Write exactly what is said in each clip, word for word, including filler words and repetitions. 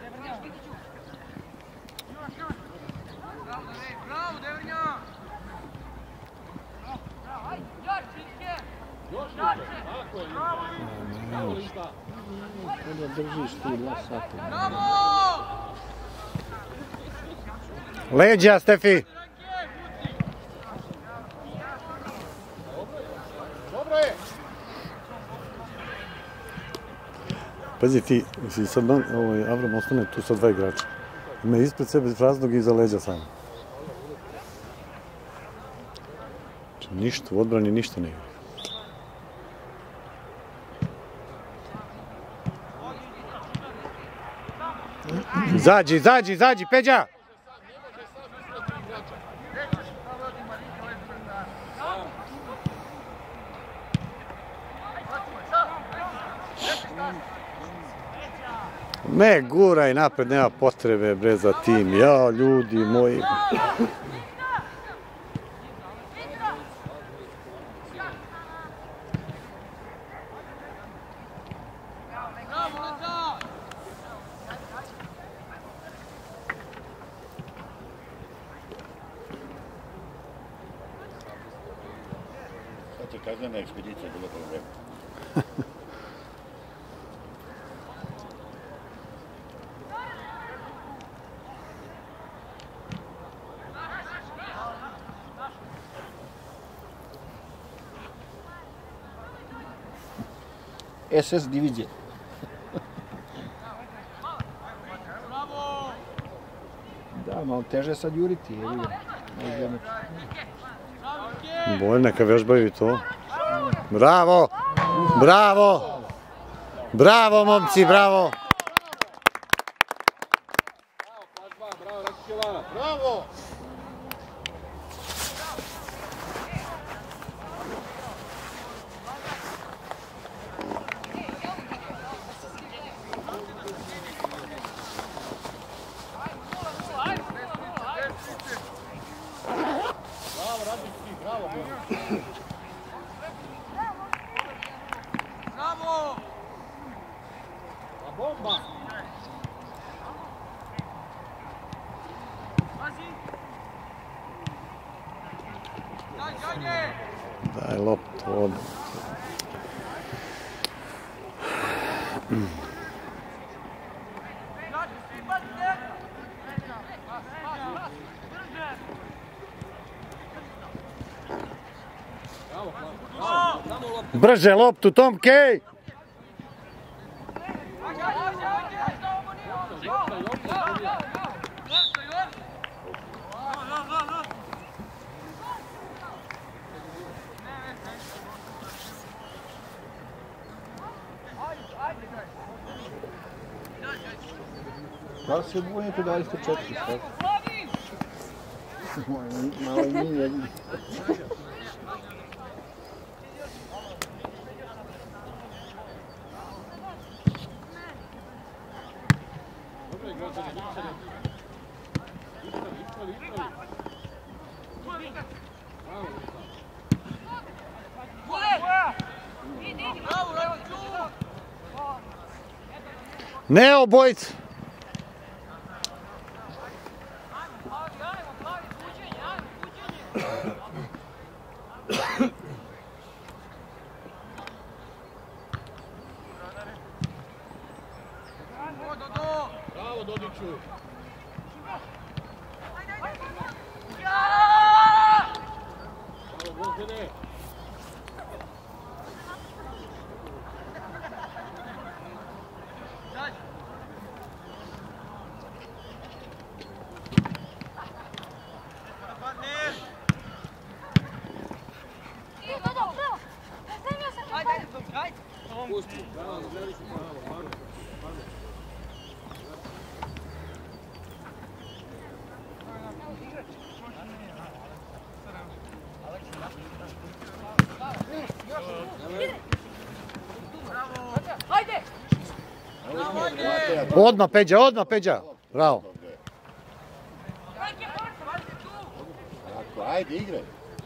Bravo, Devrnja! Onda držiš ti dva sata. Leđa, Stefi! Pazi ti, sad Avram ostane tu sa dva igrača. Ima ispred sebe praznog i iza leđa samo. Znači ništa, u odbrani ništa ne igra. Izađi, izađi, izađi, Peđa! Ne, guraj napred, nema potrebe bre za tim. Jao, ljudi moji. Sad je kaznena ekspedicija bila problem. S S divizije. Da, malo teže sad juriti. Bolje, neka vežbaju i to. Bravo! Bravo! Bravo, momci, bravo! Bravo! Bravo! La bomba! Daj loptu, od. Brže loptu, Tomkej! Da li se budete dali ste četiri, sad? Malo i mi jedni. Ne obojica! Bravo, Dodiću! Bravo, Gvozdene! Odmah, Peđa, odmah, Peđa! Bravo! Ajde, igraj!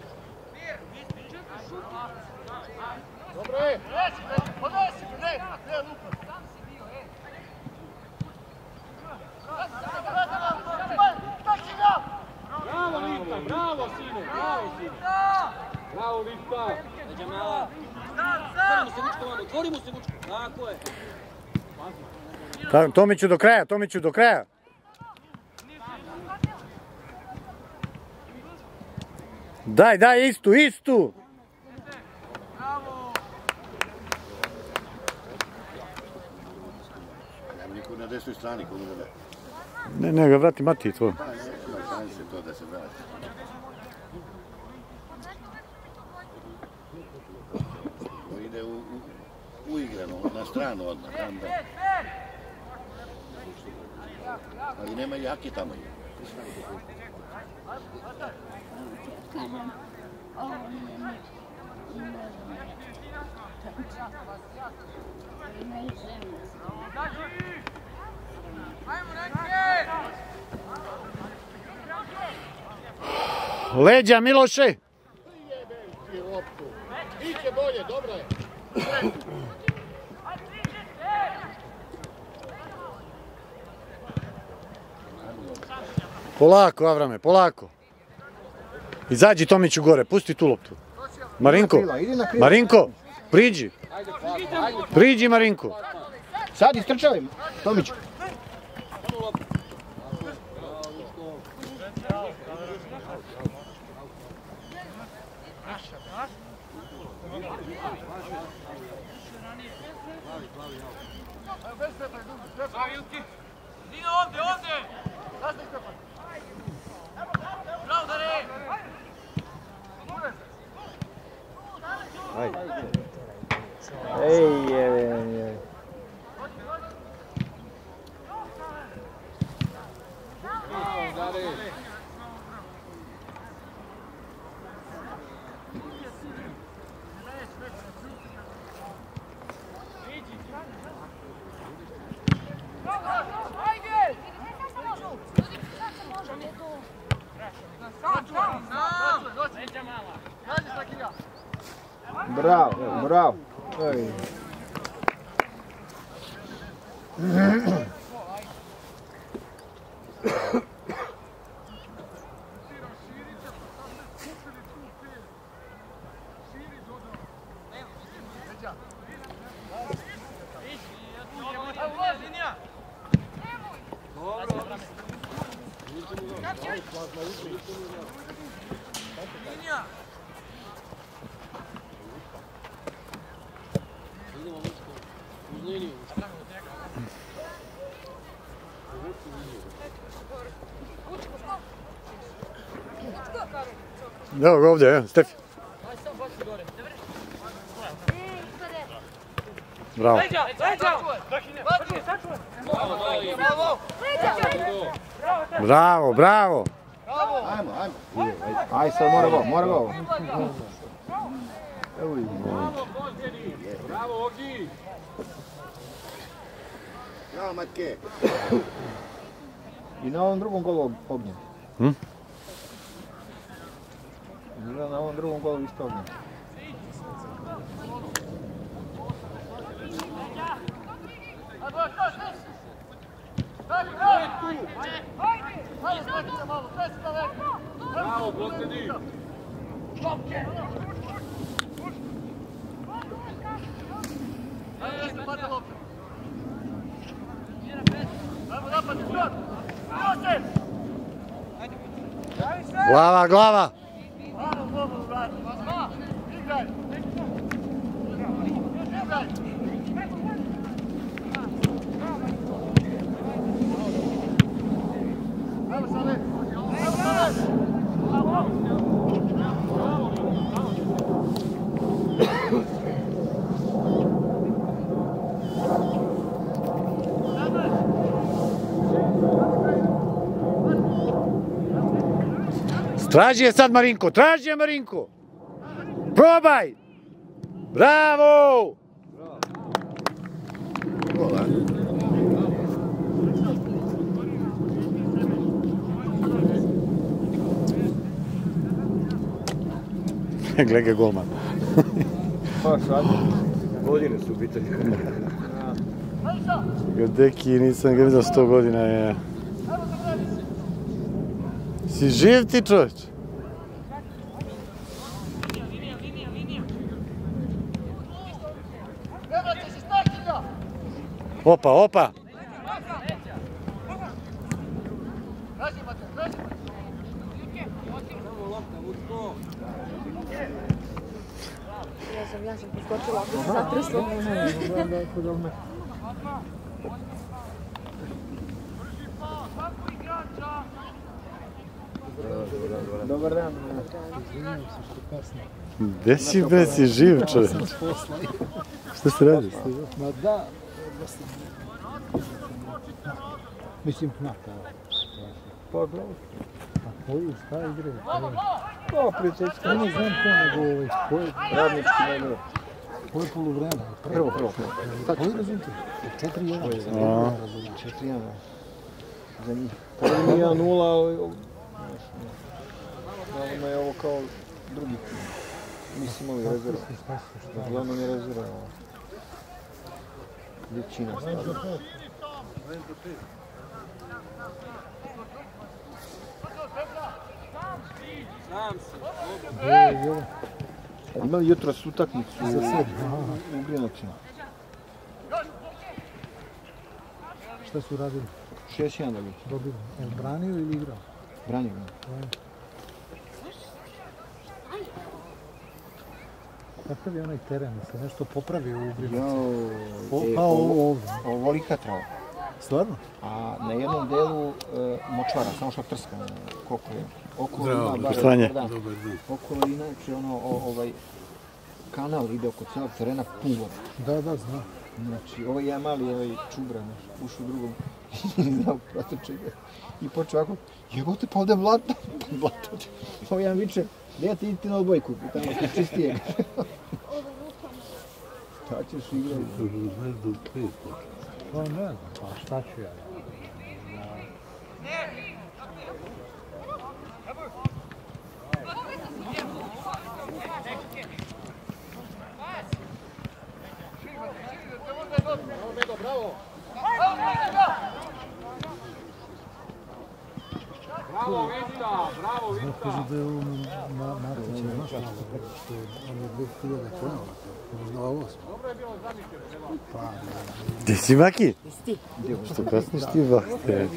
Dobro je! Tako je. Ta- Tomiću do kraja, Tomiću do kraja. Daj, daj, istu, istu. Bravo. Nema niko na desnoj strani, koga da ne. Ne, ne, ga vrati Mati tvoj. Pa, ne, stani se to da se vrati. To ide u, u, uigrano, na stranu odmah, tam da. Ali nema jaki tamo. Kažem, ovo nije nič. Ne želim. Ajmo, neke! Leđa, Miloše. Iće bolje, dobro je. Polako, Avrame, polako. Izađi Tomiću gore, pusti tu loptu. Marinko, Idi na krilo. Marinko, priđi. Priđi, Marinko. Sad istrčavaj, Tomić. Dino, ovdje, ovdje! Bravo, Dare! Ej, je, je. Bravo, bravo. Ej. Evo ga ovdje, evo, Stefi. Bravo. Bravo, bravo. Ajmo, ajmo. Aj sad mora go, mora go. Evo ih. Bravo, Ogi! Bravo, Matke. I na ovom drugom golu ognjen. Hm? Na ovom drugom golu isto ognjen. Bravo, Blokedi! Ajde, jeste, pati loptu! Ajmo, napad, skrat! Josef! Glava, glava. Bravo, Bobo, brate! Igraj! Igraj! Evo Sale! Evo Sale! Traži je sad Marinko, traži je Marinko. Probaj. Bravo. Gle ga golman. Pa sad, godine su u pitanju. Deki, nisam ga vidio sto godina je. Si živ ti, čovječ? Ne vraća se, Staki! Opa, opa! Traži, Mate, traži. Ja sam, ja sam poskočila, ako se zatresla. Dobar dan. Gde si bre, si živ čovjek? Što se radi? Ma da, mislim, na, pa gledaj. A koji, šta igre? To, prijateljska, ne znam ko nego ovaj, koji radnički ne. Koji poluvreme? Prvo, prvo. Koji rezultat? četiri jedan. četiri jedan. Za njih. Prvo je nula, ono je ovo kao drugi. Mislim ovi rezerva. Uglavnom je rezerva. Većina stavlja. Imali jutros utakmicu u Ugrinovcima. Šta su radili? šest jedan dobili. Dobili. Je branio ili igrao? Branio. Kakav je onaj teren? Se nešto popravio u Ugrinovcima? Jao, Pa ovo ovdje. ovolika trava. Stvarno? A na jednom delu močvara, samo što trska, koliko je. Okolo ima bar, Poštovanje. okolo inače ono, ovaj kanal ide oko cijelog terena pun vode. Da, da, znam. Znači, ovaj jedan mali, ovaj čubra, ušao u drugom, znao protoče ga. I počeo ovako, jebote, pa ovdje je blato, blato. Ovo jedan viče, gdje ti iditi na odbojku, tamo što čistije. Šta ćeš igrati? Pa ne znam, pa šta ću ja? Bravo! Bravo, Vita! Bravo, Vita! Kaže da je ovo Martić, znaš malo, što on je dvije hiljade krenula, možda osam. Dobro je bilo zamišljeno, pa... Gdje si, Maki? Ti. Što kasniš ti, Bahte?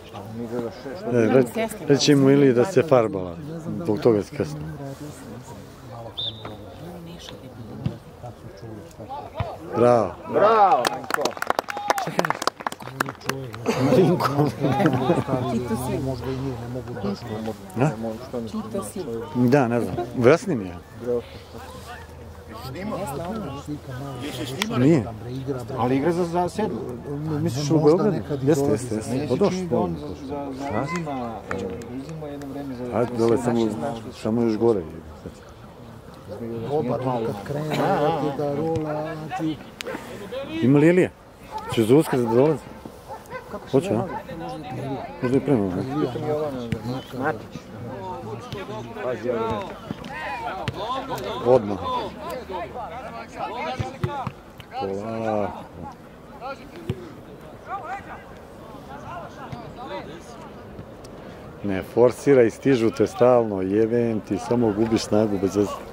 Reći mu ili da se farbala, zbog toga si kasnio. Bravo. Bravo, Manko! Možda i njih ne mogu doći. Čito si. Da, ne znam. Vesni mi je. Nije. Ali igra za sedlu. Misliš u Beogradu? Jeste, jeste, jeste. Pa došli. On uzima jedno vreme za... Ajde, dole, samo još gore. Dobar, kad krene, da rola, znači... Ima li Ilija? Češ za uskrs da dolazi? Hoće, a? Možda i prema. Matić. Pazi, ovo Odmah. Polako. Ne forsiraj, stižu te stalno, jebem ti, samo gubiš snagu bez veze.